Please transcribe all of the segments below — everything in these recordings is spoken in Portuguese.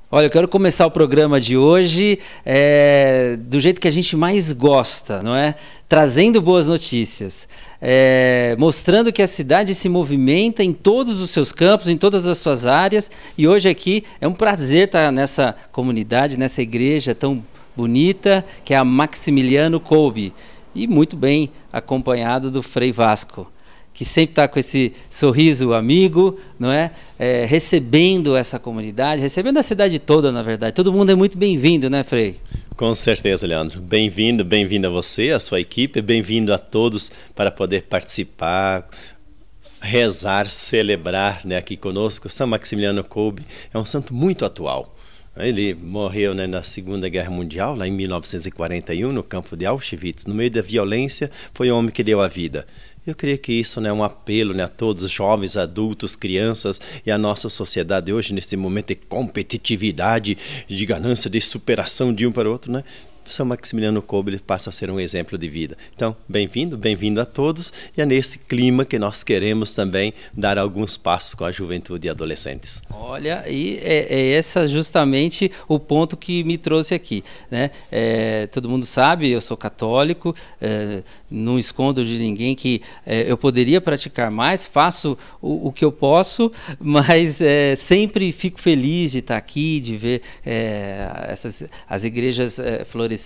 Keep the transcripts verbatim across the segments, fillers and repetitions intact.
Olha, eu quero começar o programa de hoje é, do jeito que a gente mais gosta, não é? Trazendo boas notícias, é, mostrando que a cidade se movimenta em todos os seus campos, em todas as suas áreas. E hoje aqui é um prazer estar nessa comunidade, nessa igreja tão bonita, que é a Maximiliano Kolbe. E muito bem acompanhado do Frei Vasco, que sempre está com esse sorriso amigo, não é? É, recebendo essa comunidade, recebendo a cidade toda, na verdade. Todo mundo é muito bem-vindo, né, Frei? Com certeza, Leandro. Bem-vindo, bem-vindo a você, a sua equipe, bem-vindo a todos para poder participar, rezar, celebrar, né, aqui conosco. São Maximiliano Kolbe é um santo muito atual. Ele morreu, né, na Segunda Guerra Mundial, lá em mil novecentos e quarenta e um, no campo de Auschwitz. No meio da violência, foi o homem que deu a vida. Eu creio que isso, né, é um apelo, né, a todos os jovens, adultos, crianças e a nossa sociedade hoje, nesse momento de competitividade, de ganância, de superação de um para o outro, né? São Maximiliano Kolbe passa a ser um exemplo de vida. Então, bem-vindo, bem-vindo a todos. E é nesse clima que nós queremos também dar alguns passos com a juventude e adolescentes. Olha, e é, é esse justamente o ponto que me trouxe aqui, né? É, todo mundo sabe, eu sou católico, é, não escondo de ninguém que é, eu poderia praticar mais, faço o, o que eu posso, mas é, sempre fico feliz de estar aqui, de ver é, essas, as igrejas é, florescendo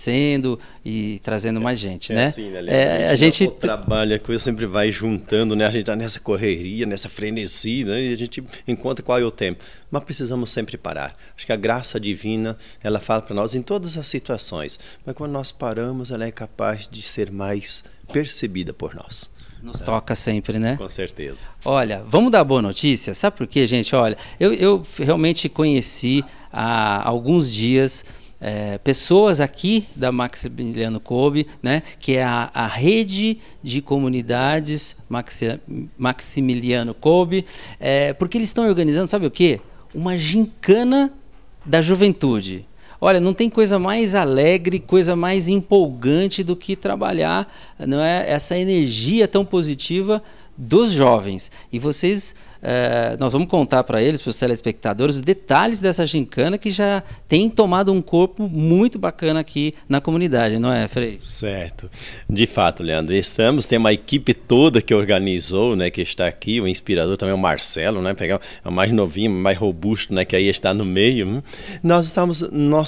e trazendo mais gente, é né? Assim, né, é, a gente, a gente trabalha, a coisa sempre vai juntando, né? A gente está nessa correria, nessa frenesi, né? E a gente encontra qual é o tempo. Mas precisamos sempre parar. Acho que a graça divina, ela fala para nós em todas as situações. Mas quando nós paramos, ela é capaz de ser mais percebida por nós. Nos toca sempre, né? Com certeza. Olha, vamos dar boa notícia? Sabe por quê, gente? Olha, eu, eu realmente conheci há alguns dias É, pessoas aqui da Maximiliano Kolbe, né, que é a, a rede de comunidades Maxi, Maximiliano Kolbe, é, porque eles estão organizando, sabe o quê? Uma gincana da juventude. Olha, não tem coisa mais alegre, coisa mais empolgante do que trabalhar, não é, essa energia tão positiva dos jovens. E vocês, é, nós vamos contar para eles, para os telespectadores, os detalhes dessa gincana que já tem tomado um corpo muito bacana aqui na comunidade, não é, Frei? Certo. De fato, Leandro, estamos, tem uma equipe toda que organizou, né, que está aqui, o inspirador também é o Marcelo, né, pegar o mais novinho, mais robusto, né, que aí está no meio. Nós estamos,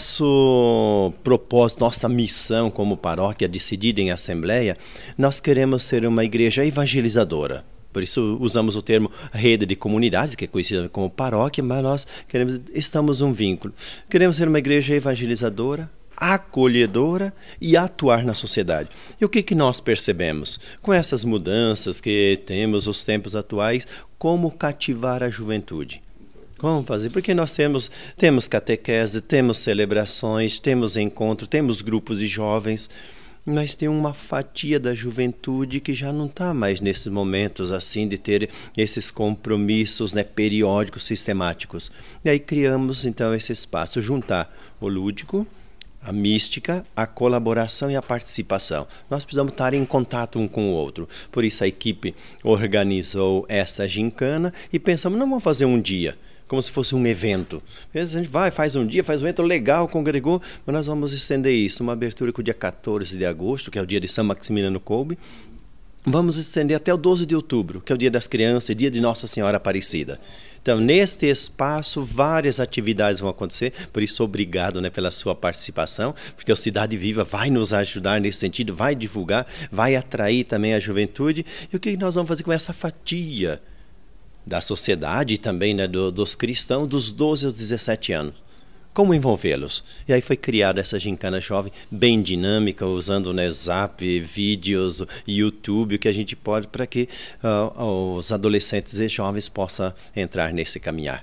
nosso propósito, nossa missão como paróquia decidida em assembleia, nós queremos ser uma igreja evangelizadora. Por isso usamos o termo rede de comunidades, que é conhecida como paróquia, mas nós queremos, estamos um vínculo. Queremos ser uma igreja evangelizadora, acolhedora e atuar na sociedade. E o que, que nós percebemos? Com essas mudanças que temos, os tempos atuais, como cativar a juventude? Como fazer? Porque nós temos, temos catequese, temos celebrações, temos encontros, temos grupos de jovens, mas tem uma fatia da juventude que já não está mais nesses momentos assim de ter esses compromissos, né, periódicos, sistemáticos. E aí criamos então esse espaço, juntar o lúdico, a mística, a colaboração e a participação. Nós precisamos estar em contato um com o outro. Por isso a equipe organizou essa gincana e pensamos, não vamos fazer um dia, como se fosse um evento. A gente vai, faz um dia, faz um evento legal, congregou, mas nós vamos estender isso. Uma abertura com o dia quatorze de agosto, que é o dia de São Maximiliano Kolbe. Vamos estender até o doze de outubro, que é o dia das crianças, dia de Nossa Senhora Aparecida. Então, neste espaço, várias atividades vão acontecer, por isso, obrigado, né, pela sua participação, porque a Cidade Viva vai nos ajudar nesse sentido, vai divulgar, vai atrair também a juventude. E o que nós vamos fazer com essa fatia da sociedade e também, né, do, dos cristãos dos doze aos dezessete anos? Como envolvê-los? E aí foi criada essa gincana jovem, bem dinâmica, usando, né, Zap, vídeos, YouTube, que a gente pode para que uh, os adolescentes e jovens possam entrar nesse caminhar.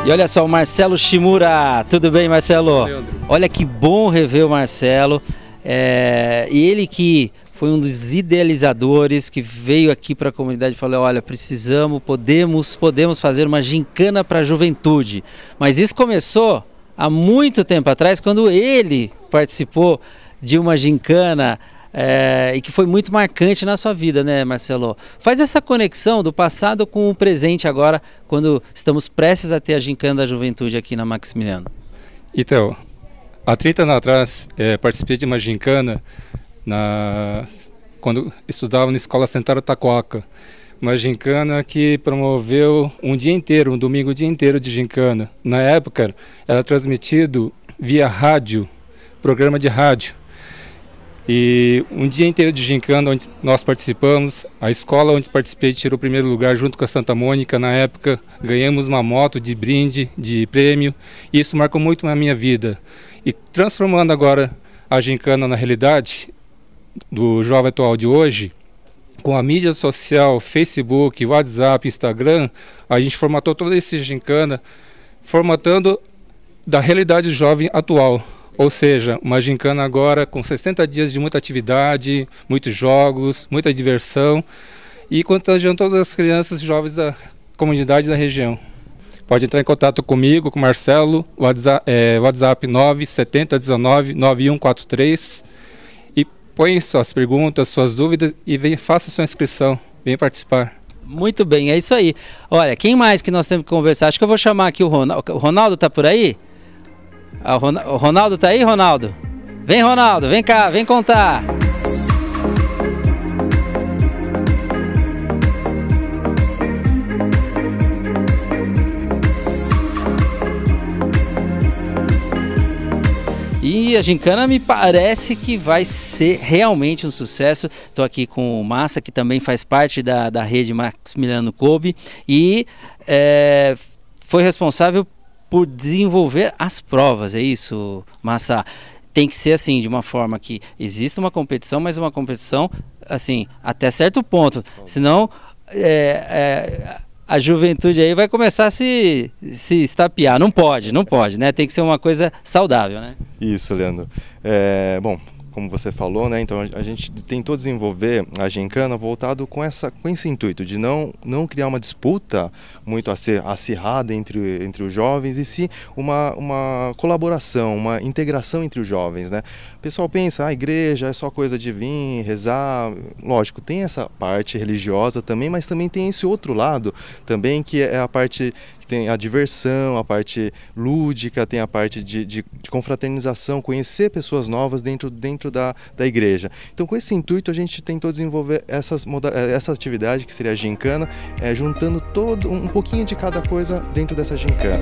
E olha só, o Marcelo Shimura. Tudo bem, Marcelo? Leandro. Olha que bom rever o Marcelo. É, e ele que foi um dos idealizadores, que veio aqui para a comunidade e falou, olha, precisamos, podemos, podemos fazer uma gincana para a juventude. Mas isso começou há muito tempo atrás, quando ele participou de uma gincana é, e que foi muito marcante na sua vida, né, Marcelo? Faz essa conexão do passado com o presente agora, quando estamos prestes a ter a gincana da juventude aqui na Maximiliano. Então, há trinta anos atrás, é, participei de uma gincana na, quando estudava na Escola Sentaro Tacoca. Uma gincana que promoveu um dia inteiro, um domingo o dia inteiro de gincana. Na época, era transmitido via rádio, programa de rádio. E um dia inteiro de gincana onde nós participamos, a escola onde participei tirou o primeiro lugar junto com a Santa Mônica. Na época, ganhamos uma moto de brinde, de prêmio, e isso marcou muito a minha vida. E transformando agora a gincana na realidade do jovem atual de hoje, com a mídia social, Facebook, WhatsApp, Instagram, a gente formatou toda essa gincana, formatando da realidade jovem atual. Ou seja, uma gincana agora com sessenta dias de muita atividade, muitos jogos, muita diversão e contagiando todas as crianças e jovens da comunidade da região. Pode entrar em contato comigo, com o Marcelo, WhatsApp, é, WhatsApp nove sete zero um nove nove um quatro três e põe suas perguntas, suas dúvidas e vem, faça sua inscrição, venha participar. Muito bem, é isso aí. Olha, quem mais que nós temos que conversar? Acho que eu vou chamar aqui o Ronaldo. O Ronaldo está por aí? Ah, o Ronaldo tá aí, Ronaldo? Vem, Ronaldo, vem cá, vem contar. E a gincana me parece que vai ser realmente um sucesso. Estou aqui com o Massa, que também faz parte da, da rede Maximiliano Kolbe e é, foi responsável por desenvolver as provas, é isso, Massa? Tem que ser assim, de uma forma que exista uma competição, mas uma competição, assim, até certo ponto, senão é, é, a juventude aí vai começar a se, se estapear, não pode, não pode, né? Tem que ser uma coisa saudável, né? Isso, Leandro. É, bom, como você falou, né? Então a gente tentou desenvolver a gincana voltado com, essa, com esse intuito de não, não criar uma disputa muito acirrada entre, entre os jovens e sim uma, uma colaboração, uma integração entre os jovens, né? O pessoal pensa, a ah, igreja é só coisa de vir, rezar. Lógico, tem essa parte religiosa também, mas também tem esse outro lado também, que é a parte que tem a diversão, a parte lúdica, tem a parte de, de, de confraternização, conhecer pessoas novas dentro, dentro da, da igreja. Então, com esse intuito, a gente tentou desenvolver essas, essa atividade, que seria a gincana, é, juntando todo, um pouquinho de cada coisa dentro dessa gincana.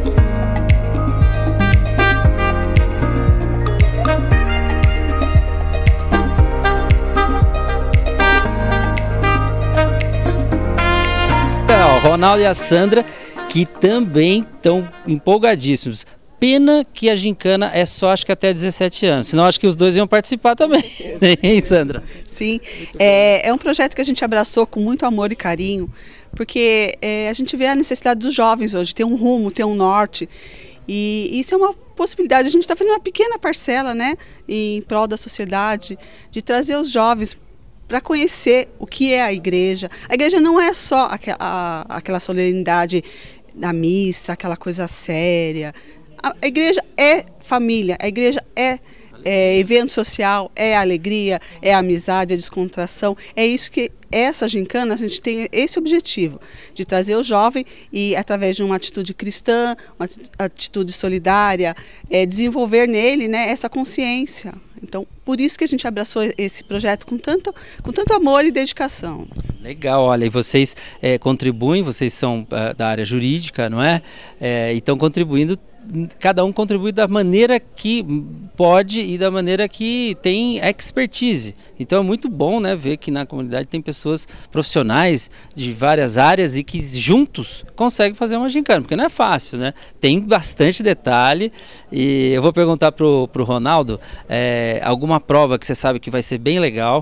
O Ronaldo e a Sandra, que também estão empolgadíssimos. Pena que a gincana é só, acho que até dezessete anos, senão acho que os dois iam participar também, hein, Sandra? Sim, é, é um projeto que a gente abraçou com muito amor e carinho, porque é, a gente vê a necessidade dos jovens hoje, ter um rumo, ter um norte, e isso é uma possibilidade. A gente está fazendo uma pequena parcela, né, em prol da sociedade, de trazer os jovens para conhecer o que é a igreja. A igreja não é só aquela, a, aquela solenidade da missa, aquela coisa séria. A, a igreja é família, a igreja é, é evento social, é alegria, é amizade, é descontração. É isso que essa gincana, a gente tem esse objetivo, de trazer o jovem e, através de uma atitude cristã, uma atitude solidária, é, desenvolver nele, né, essa consciência. Então, por isso que a gente abraçou esse projeto com tanto, com tanto amor e dedicação. Legal, olha, e vocês é, contribuem, vocês são é, da área jurídica, não é? É, e estão contribuindo, cada um contribui da maneira que pode e da maneira que tem expertise. Então é muito bom, né, ver que na comunidade tem pessoas profissionais de várias áreas e que juntos conseguem fazer uma gincana, porque não é fácil, né? Tem bastante detalhe. E eu vou perguntar pro, pro Ronaldo é, alguma prova que você sabe que vai ser bem legal,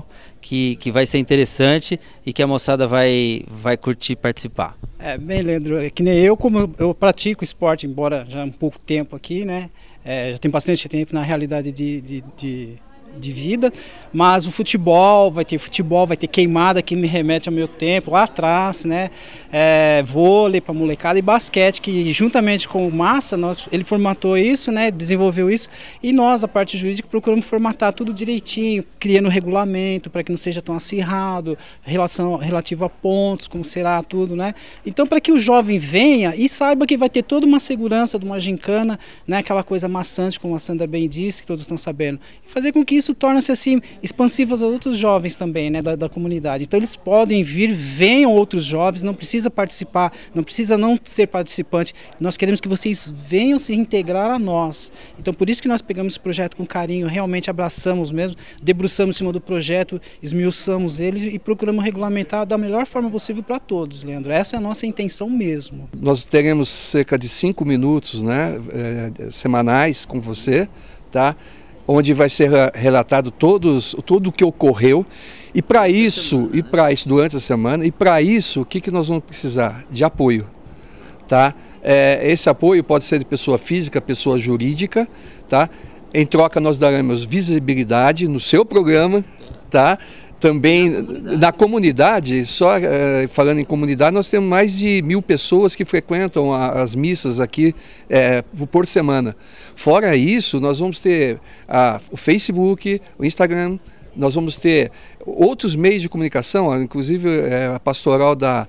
que, que vai ser interessante e que a moçada vai, vai curtir participar. É, bem, Leandro, é que nem eu, como eu pratico esporte, embora já há um pouco tempo aqui, né? É, já tem bastante tempo na realidade de, de, de, de vida, mas o futebol, vai ter futebol, vai ter queimada que me remete ao meu tempo, lá atrás, né? É, vôlei para molecada e basquete, que juntamente com o Massa, nós, ele formatou isso, né? Desenvolveu isso, e nós, a parte jurídica, procuramos formatar tudo direitinho, criando regulamento para que não seja tão acirrado, relação, relativo a pontos, como será tudo, né? Então, para que o jovem venha e saiba que vai ter toda uma segurança de uma gincana, né? Aquela coisa maçante, como a Sandra bem disse, que todos estão sabendo, e fazer com que isso torne-se assim expansivo aos outros jovens também, né? Da, da comunidade. Então, eles podem vir, venham outros jovens, não precisa participar, não precisa não ser participante. Nós queremos que vocês venham se integrar a nós. Então, por isso que nós pegamos esse projeto com carinho, realmente abraçamos mesmo, debruçamos em cima do projeto, esmiuçamos eles e procuramos regulamentar da melhor forma possível para todos, Leandro. Essa é a nossa intenção mesmo. Nós teremos cerca de cinco minutos, né, é, semanais com você, tá? Onde vai ser relatado todos, tudo o que ocorreu. E para isso, e para isso durante a semana, e para isso, o que, que nós vamos precisar? De apoio, tá? É, esse apoio pode ser de pessoa física, pessoa jurídica, tá? Em troca nós daremos visibilidade no seu programa, tá? Também na comunidade, na comunidade só é, falando em comunidade, nós temos mais de mil pessoas que frequentam a, as missas aqui é, por semana. Fora isso, nós vamos ter a, o Facebook, o Instagram, nós vamos ter outros meios de comunicação, inclusive é, a pastoral da,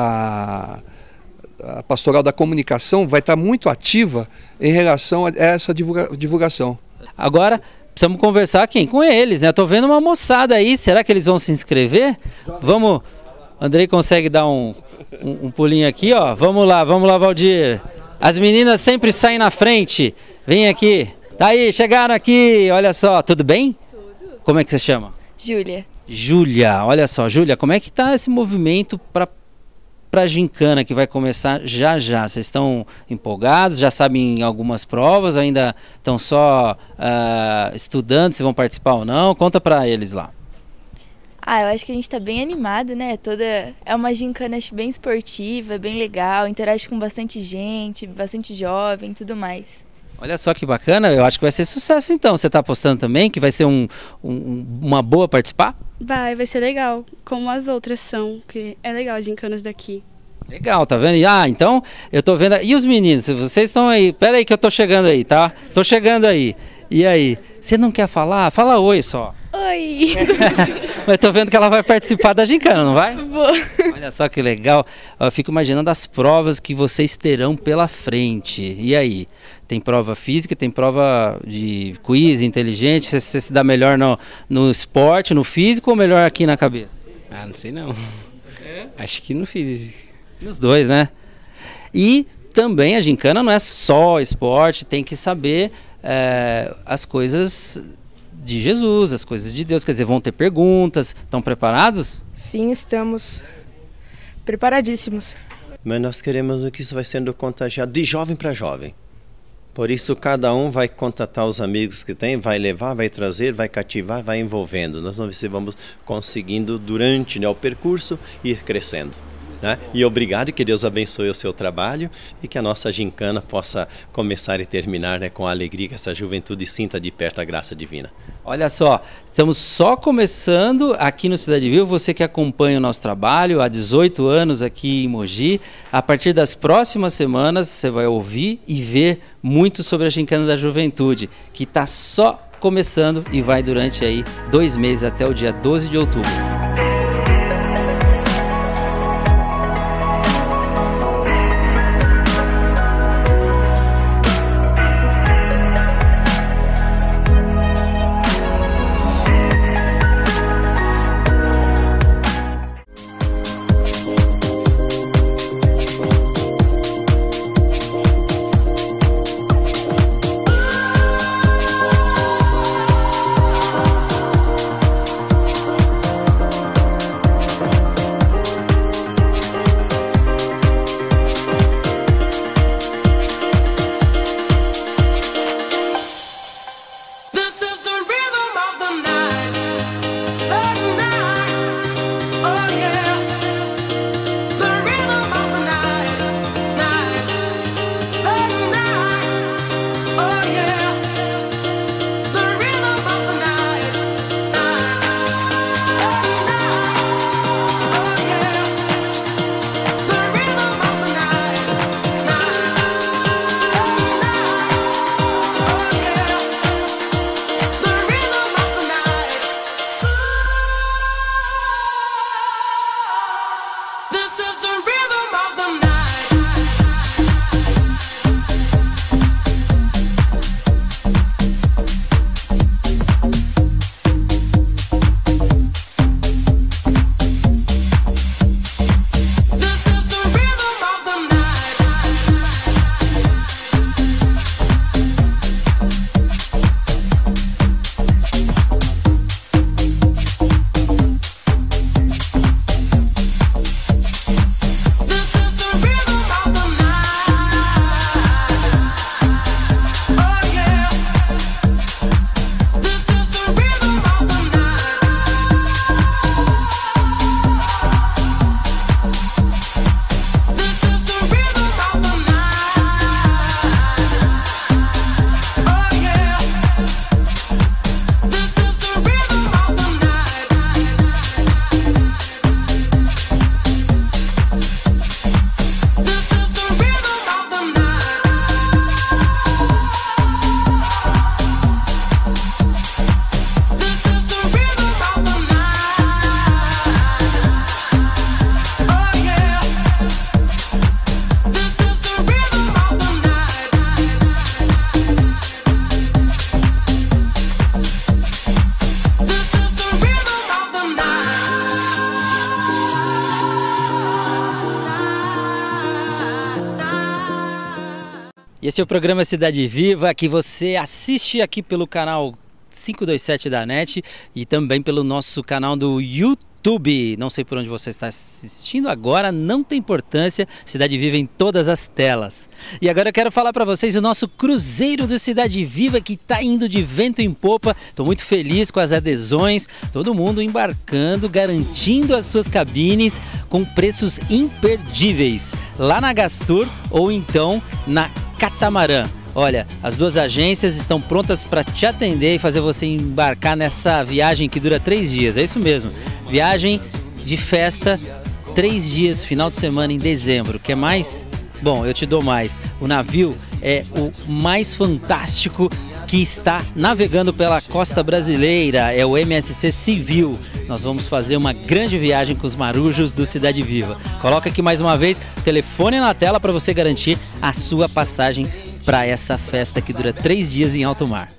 da, a pastoral da comunicação vai estar muito ativa em relação a essa divulga, divulgação. Agora, precisamos conversar quem? Com eles, né? Estou vendo uma moçada aí, será que eles vão se inscrever? Vamos, Andrei consegue dar um, um, um pulinho aqui, ó. Vamos lá, vamos lá, Valdir. As meninas sempre saem na frente. Vem aqui. Tá aí, chegaram aqui, olha só, tudo bem? Tudo. Como é que você chama? Júlia. Júlia, olha só, Júlia, como é que tá esse movimento para para a gincana que vai começar já já? Vocês estão empolgados? Já sabem algumas provas? Ainda estão só uh, estudando se vão participar ou não? Conta para eles lá. Ah, eu acho que a gente está bem animado, né? Toda é uma gincana acho, bem esportiva, bem legal, interage com bastante gente, bastante jovem, tudo mais. Olha só que bacana, eu acho que vai ser sucesso então. Você está apostando também que vai ser um, um, uma boa participar? Vai, vai ser legal, como as outras são, que é legal as gincanas daqui. Legal, tá vendo? Ah, então, eu tô vendo... E os meninos, vocês estão aí? Pera aí que eu tô chegando aí, tá? Tô chegando aí. E aí? Você não quer falar? Fala oi só. Oi! Mas tô vendo que ela vai participar da gincana, não vai? Vou. Olha só que legal. Eu fico imaginando as provas que vocês terão pela frente. E aí? Tem prova física, tem prova de quiz inteligente. Você, você se dá melhor no, no esporte, no físico ou melhor aqui na cabeça? Ah, não sei não. É? Acho que no físico. Nos dois, né? E também a gincana não é só esporte, tem que saber é, as coisas de Jesus, as coisas de Deus. Quer dizer, vão ter perguntas. Estão preparados? Sim, estamos preparadíssimos. Mas nós queremos que isso vai sendo contagiado de jovem para jovem. Por isso, cada um vai contatar os amigos que tem, vai levar, vai trazer, vai cativar, vai envolvendo. Nós vamos, vamos conseguindo, durante né, o percurso, ir crescendo. Né? E obrigado, que Deus abençoe o seu trabalho e que a nossa gincana possa começar e terminar né, com a alegria que essa juventude sinta de perto a graça divina. Olha só, estamos só começando aqui no Cidade Viva, você que acompanha o nosso trabalho há dezoito anos aqui em Mogi. A partir das próximas semanas você vai ouvir e ver muito sobre a gincana da juventude, que está só começando e vai durante aí dois meses até o dia doze de outubro. E esse é o programa Cidade Viva, que você assiste aqui pelo canal quinhentos e vinte e sete da NET e também pelo nosso canal do YouTube. Não sei por onde você está assistindo agora, não tem importância, Cidade Viva em todas as telas. E agora eu quero falar para vocês o nosso Cruzeiro do Cidade Viva, que está indo de vento em popa. Estou muito feliz com as adesões, todo mundo embarcando, garantindo as suas cabines com preços imperdíveis, lá na Gastur ou então na Catamarã. Olha, as duas agências estão prontas para te atender e fazer você embarcar nessa viagem que dura três dias. É isso mesmo, viagem de festa, três dias, final de semana em dezembro. Quer mais? Bom, eu te dou mais. O navio é o mais fantástico que está navegando pela costa brasileira, é o M S C Civil. Nós vamos fazer uma grande viagem com os marujos do Cidade Viva. Coloca aqui mais uma vez, telefone na tela para você garantir a sua passagem para essa festa que dura três dias em alto mar.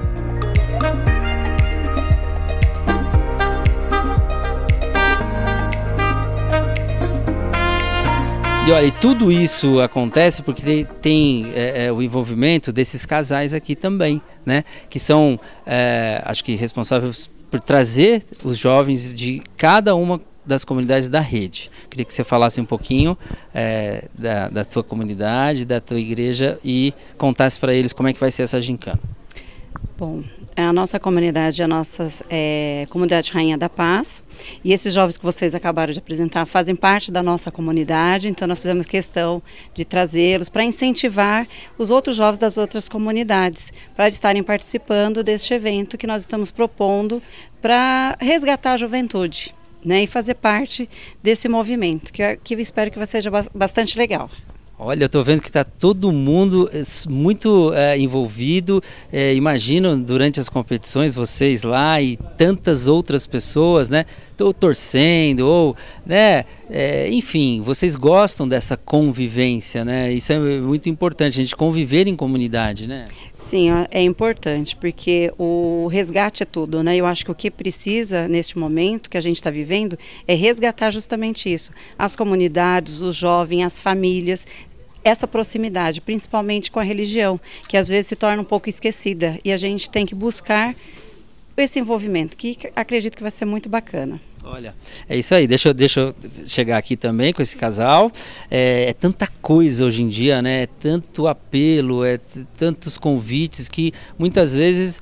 E olha, e tudo isso acontece porque tem, tem é, é, o envolvimento desses casais aqui também, né? Que são, é, acho que, responsáveis por trazer os jovens de cada uma das comunidades da rede. Queria que você falasse um pouquinho é, da, da tua comunidade, da tua igreja e contasse para eles como é que vai ser essa gincana. Bom, a nossa comunidade é a nossa é, comunidade Rainha da Paz, e esses jovens que vocês acabaram de apresentar fazem parte da nossa comunidade, então nós fizemos questão de trazê-los para incentivar os outros jovens das outras comunidades para estarem participando deste evento que nós estamos propondo para resgatar a juventude, né, e fazer parte desse movimento, que, que eu espero que seja bastante legal. Olha, eu estou vendo que está todo mundo muito é, envolvido. É, imagino durante as competições vocês lá e tantas outras pessoas, né? Tô torcendo ou, né? É, enfim, vocês gostam dessa convivência, né? Isso é muito importante, a gente conviver em comunidade, né? Sim, é importante porque o resgate é tudo, né? Eu acho que o que precisa neste momento que a gente está vivendo é resgatar justamente isso, as comunidades, os jovens, as famílias. Essa proximidade, principalmente com a religião, que às vezes se torna um pouco esquecida e a gente tem que buscar esse envolvimento, que acredito que vai ser muito bacana. Olha, é isso aí, deixa eu, deixa eu chegar aqui também com esse casal. É, é tanta coisa hoje em dia, né? É tanto apelo, é tantos convites que muitas vezes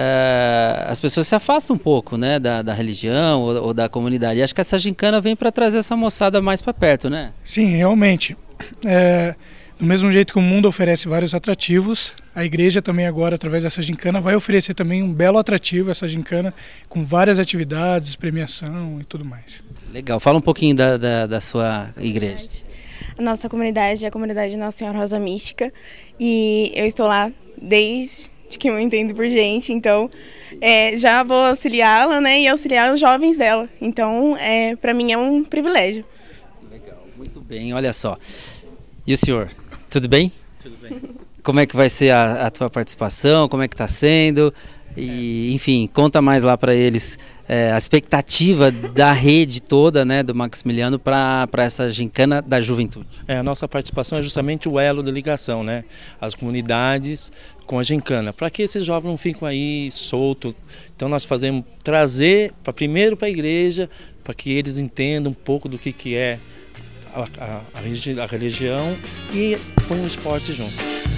uh, as pessoas se afastam um pouco, né? Da, da religião ou, ou da comunidade. E acho que essa gincana vem para trazer essa moçada mais para perto, né? Sim, realmente. É, do mesmo jeito que o mundo oferece vários atrativos, a igreja também agora, através dessa gincana, vai oferecer também um belo atrativo, essa gincana, com várias atividades, premiação e tudo mais. Legal, fala um pouquinho da, da, da sua igreja. A nossa comunidade é a comunidade Nossa Senhora Rosa Mística e eu estou lá desde que eu entendo por gente, então é, já vou auxiliá-la, né, e auxiliar os jovens dela, então é, para mim é um privilégio. Muito bem, olha só. E o senhor, tudo bem? Tudo bem. Como é que vai ser a, a tua participação? Como é que está sendo? E, enfim, conta mais lá para eles é, a expectativa da rede toda, né, do Maximiliano para essa gincana da juventude. É, a nossa participação é justamente o elo de ligação, né? As comunidades com a gincana, para que esses jovens não fiquem aí soltos. Então nós fazemos trazer pra, primeiro para a igreja, para que eles entendam um pouco do que, que é A, a, a religião e põe o esporte junto.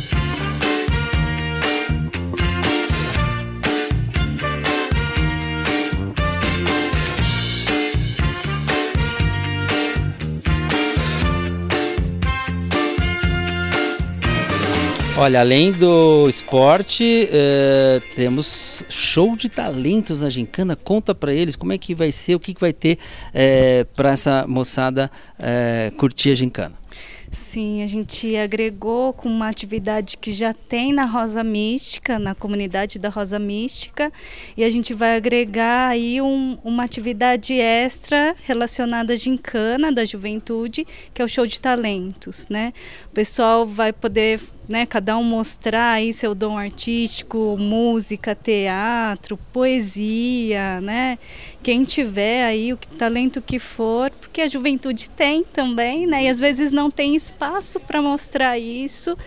Olha, além do esporte, eh, temos show de talentos na gincana. Conta para eles como é que vai ser, o que, que vai ter eh, para essa moçada eh, curtir a gincana. Sim, a gente agregou com uma atividade que já tem na Rosa Mística, na comunidade da Rosa Mística, e a gente vai agregar aí um, uma atividade extra relacionada à gincana da juventude, que é o show de talentos, né? O pessoal vai poder, né, cada um mostrar aí seu dom artístico, música, teatro, poesia, né? Quem tiver aí o talento que for, porque a juventude tem também, né? E às vezes não tem espaço para mostrar isso,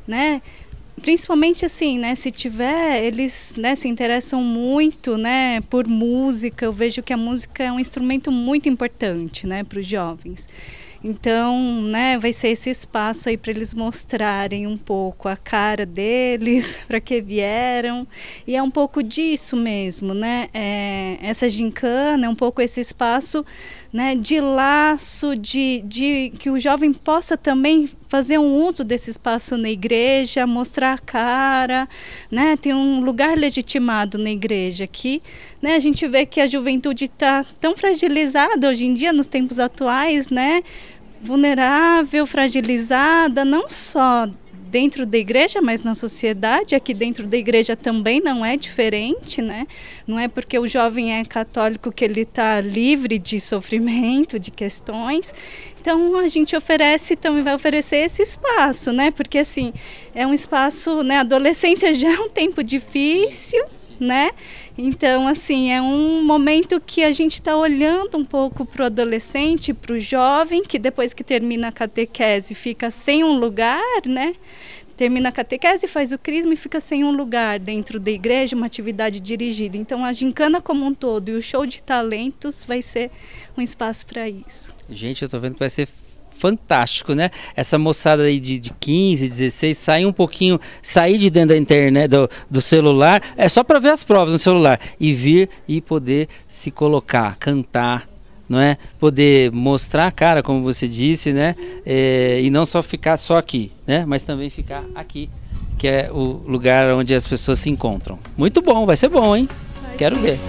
né? Principalmente assim, né, se tiver, eles, né, se interessam muito, né, por música. Eu vejo que a música é um instrumento muito importante, né, para os jovens. Então, né, vai ser esse espaço aí para eles mostrarem um pouco a cara deles, para que vieram. E é um pouco disso mesmo, né? É, essa gincana é um pouco esse espaço, né, de laço, de, de que o jovem possa também fazer um uso desse espaço na igreja, mostrar a cara, né? Tem um lugar legitimado na igreja aqui, né? A gente vê que a juventude está tão fragilizada hoje em dia, nos tempos atuais, né? Vulnerável, fragilizada, não só dentro da igreja, mas na sociedade. Aqui dentro da igreja também não é diferente, né? Não é porque o jovem é católico que ele está livre de sofrimento, de questões. Então a gente oferece, também vai oferecer esse espaço, né? Porque assim, é um espaço, né? A adolescência já é um tempo difícil, né? Então, assim, é um momento que a gente está olhando um pouco para o adolescente, para o jovem, que depois que termina a catequese fica sem um lugar, né? Termina a catequese, faz o crisma e fica sem um lugar dentro da igreja, uma atividade dirigida. Então, a gincana como um todo e o show de talentos vai ser um espaço para isso. Gente, eu estou vendo que vai ser fantástico, né? Essa moçada aí de, de quinze, dezesseis, sair um pouquinho, sair de dentro da internet, do, do celular, é só para ver as provas no celular, e vir e poder se colocar, cantar, não é? Poder mostrar a cara, como você disse, né? É, e não só ficar só aqui, né? Mas também ficar aqui, que é o lugar onde as pessoas se encontram. Muito bom, vai ser bom, hein? Quero ver.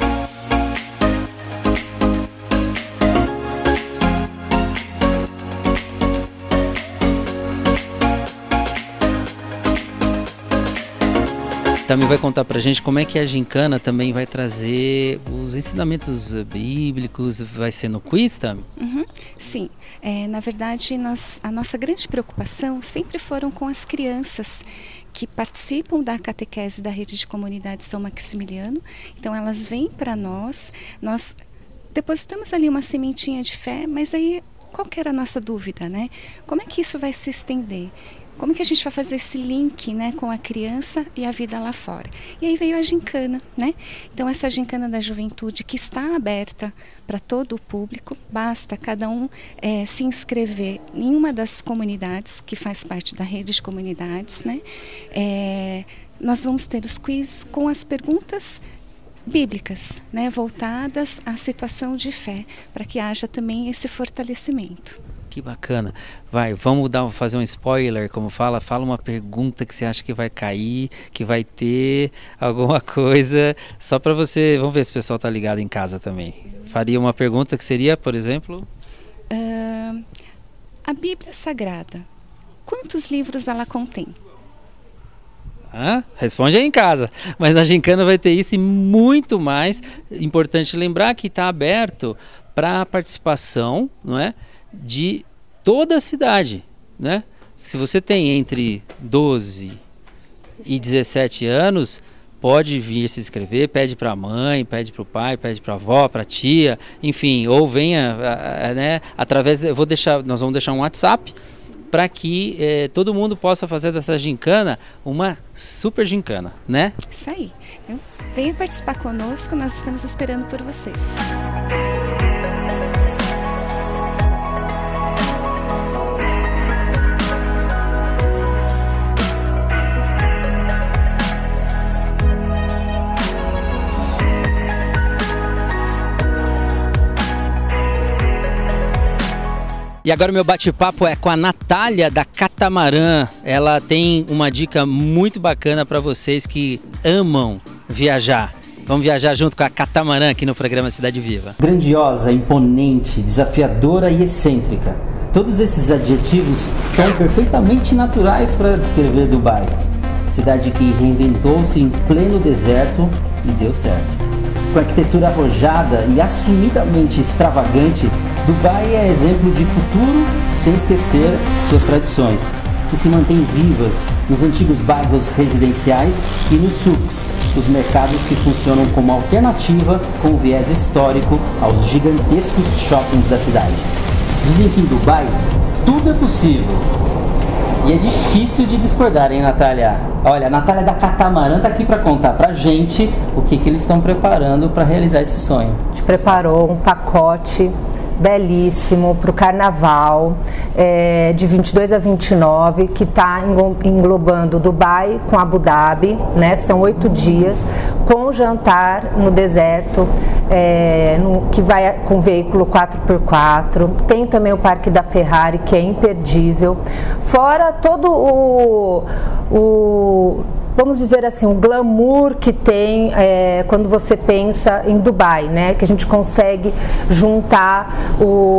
Também vai contar pra gente como é que a gincana também vai trazer os ensinamentos bíblicos, vai ser no quiz, Tami? Uhum, sim, é, na verdade nós, a nossa grande preocupação sempre foram com as crianças que participam da catequese da Rede de Comunidade São Maximiliano. Então elas vêm para nós, nós depositamos ali uma sementinha de fé, mas aí qual que era a nossa dúvida, né? Como é que isso vai se estender? Como que a gente vai fazer esse link, né, com a criança e a vida lá fora? E aí veio a gincana, né? Então essa gincana da juventude que está aberta para todo o público, basta cada um é, se inscrever em uma das comunidades que faz parte da rede de comunidades, né? É, nós vamos ter os quiz com as perguntas bíblicas, né, voltadas à situação de fé, para que haja também esse fortalecimento. Que bacana. Vai, vamos dar, fazer um spoiler, como fala. Fala uma pergunta que você acha que vai cair, que vai ter alguma coisa. Só para você, vamos ver se o pessoal tá ligado em casa também. Faria uma pergunta que seria, por exemplo? Uh, a Bíblia Sagrada, quantos livros ela contém? Ah, responde aí em casa. Mas na gincana vai ter isso e muito mais. Importante lembrar que está aberto para participação, não é? De toda a cidade, né? Se você tem entre doze e dezessete anos, pode vir se inscrever, pede para a mãe, pede para o pai, pede para a avó, para a tia, enfim, ou venha, né, através, de, eu vou deixar, nós vamos deixar um WhatsApp para que eh, todo mundo possa fazer dessa gincana uma super gincana, né? Isso aí. Então, venha participar conosco, nós estamos esperando por vocês. E agora o meu bate-papo é com a Natália da Catamarã. Ela tem uma dica muito bacana para vocês que amam viajar. Vamos viajar junto com a Catamarã aqui no programa Cidade Viva. Grandiosa, imponente, desafiadora e excêntrica. Todos esses adjetivos são perfeitamente naturais para descrever Dubai. Cidade que reinventou-se em pleno deserto e deu certo. Com arquitetura arrojada e assumidamente extravagante, Dubai é exemplo de futuro sem esquecer suas tradições, que se mantêm vivas nos antigos bairros residenciais e nos souks, os mercados que funcionam como alternativa com viés histórico aos gigantescos shoppings da cidade. Dizem que em Dubai tudo é possível. E é difícil de discordar, hein, Natália? Olha, a Natália da Catamarã está aqui para contar pra gente o que, que eles estão preparando para realizar esse sonho. A gente preparou um pacote belíssimo para o carnaval, é, de vinte e dois a vinte e nove, que está englobando Dubai com Abu Dhabi, né? São oito dias, com jantar no deserto, é, no, que vai com veículo quatro por quatro. Tem também o Parque da Ferrari, que é imperdível. Fora todo o... o vamos dizer assim, o glamour que tem é, quando você pensa em Dubai, né? Que a gente consegue juntar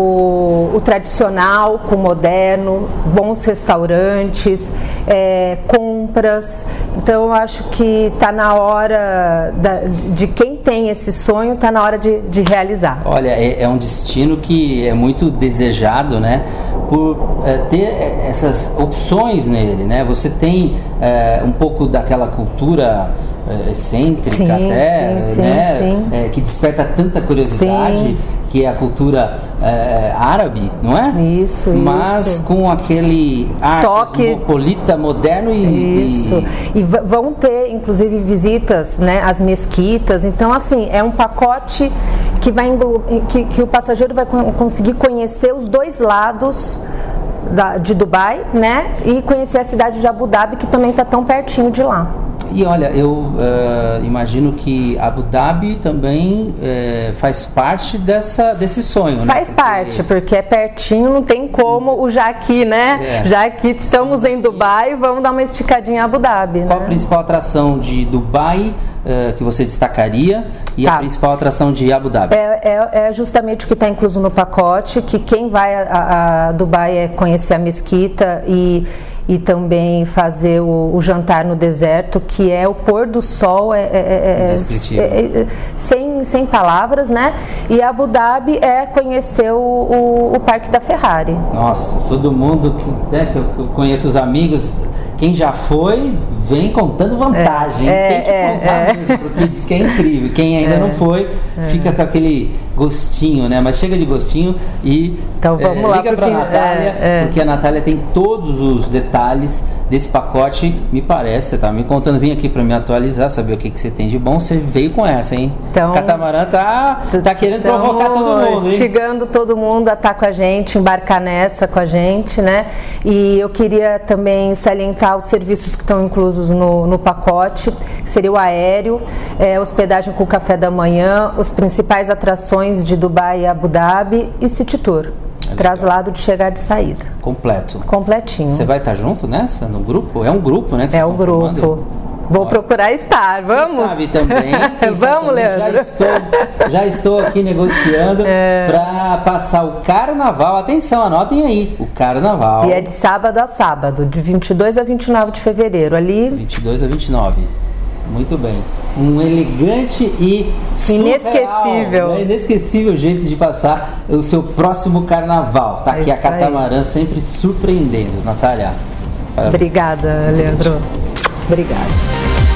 o, o tradicional com o moderno, bons restaurantes, é, compras. Então eu acho que está na hora da, de quem tem esse sonho, está na hora de, de realizar. Olha, é, é um destino que é muito desejado, né? Por é, ter essas opções nele, né? Você tem é, um pouco daquela cultura é, excêntrica, sim, até, sim, né? Sim, sim. É, que desperta tanta curiosidade, sim, que é a cultura é, árabe, não é? Isso, Mas isso. com aquele ar toque cosmopolita, moderno e... Isso, e, e vão ter, inclusive, visitas, né, às mesquitas. Então, assim, é um pacote que, vai englo... que, que o passageiro vai conseguir conhecer os dois lados da, de Dubai, né? E conhecer a cidade de Abu Dhabi, que também está tão pertinho de lá. E olha, eu uh, imagino que Abu Dhabi também uh, faz parte dessa, desse sonho, né? Faz porque... parte, porque é pertinho, não tem como o já aqui, né? É. Já que estamos em Dubai, vamos dar uma esticadinha em Abu Dhabi. Qual né? a principal atração de Dubai uh, que você destacaria e tá. a principal atração de Abu Dhabi? É, é, é justamente o que está incluso no pacote, que quem vai a, a Dubai é conhecer a mesquita e... e também fazer o, o jantar no deserto, que é o pôr do sol, é, é, é, é, sem, sem palavras, né? E Abu Dhabi é conhecer o, o, o Parque da Ferrari. Nossa, todo mundo que, né, que eu conheço, os amigos, quem já foi, vem contando vantagem. É, Tem que é, contar é. mesmo, porque diz que é incrível. Quem ainda é, não foi, é. fica com aquele gostinho, né? Mas chega de gostinho e então, vamos é, lá, liga para a Natália, é, é. porque a Natália tem todos os detalhes desse pacote, me parece. Você tá me contando, vim aqui para me atualizar, saber o que, que você tem de bom. Você veio com essa, hein? Então, o Catamarã tá, tá querendo provocar todo mundo, hein? Instigando todo mundo a estar com a gente, embarcar nessa com a gente, né? E eu queria também salientar os serviços que estão inclusos no, no pacote, que seria o aéreo, é, hospedagem com café da manhã, as principais atrações de Dubai e Abu Dhabi e City Tour. É traslado de chegada e saída. Completo. Completinho. Você vai estar junto nessa, no grupo? É um grupo, né? Que é um grupo. Formando? Vou procurar estar, vamos? Quem sabe também. Quem vamos, sabe também, Leandro. Já estou, já estou aqui negociando é. para passar o carnaval. Atenção, anotem aí, o carnaval. E é de sábado a sábado, de vinte e dois a vinte e nove de fevereiro. Ali. vinte e dois a vinte e nove. Muito bem. Um elegante e inesquecível, surreal, né? Inesquecível jeito de passar o seu próximo carnaval. Tá aqui é a Catamarã aí. Sempre surpreendendo. Natália. Parabéns. Obrigada, Leandro. Obrigada.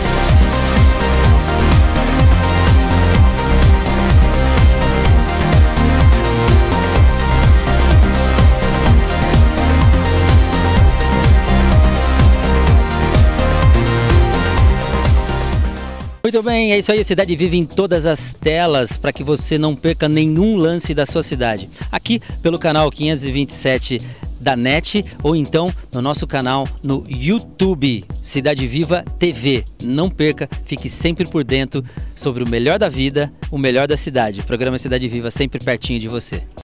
Muito bem, é isso aí, a Cidade Viva em todas as telas, para que você não perca nenhum lance da sua cidade. Aqui pelo canal quinhentos e vinte e sete da NET ou então no nosso canal no YouTube, Cidade Viva T V. Não perca, fique sempre por dentro sobre o melhor da vida, o melhor da cidade. Programa Cidade Viva sempre pertinho de você.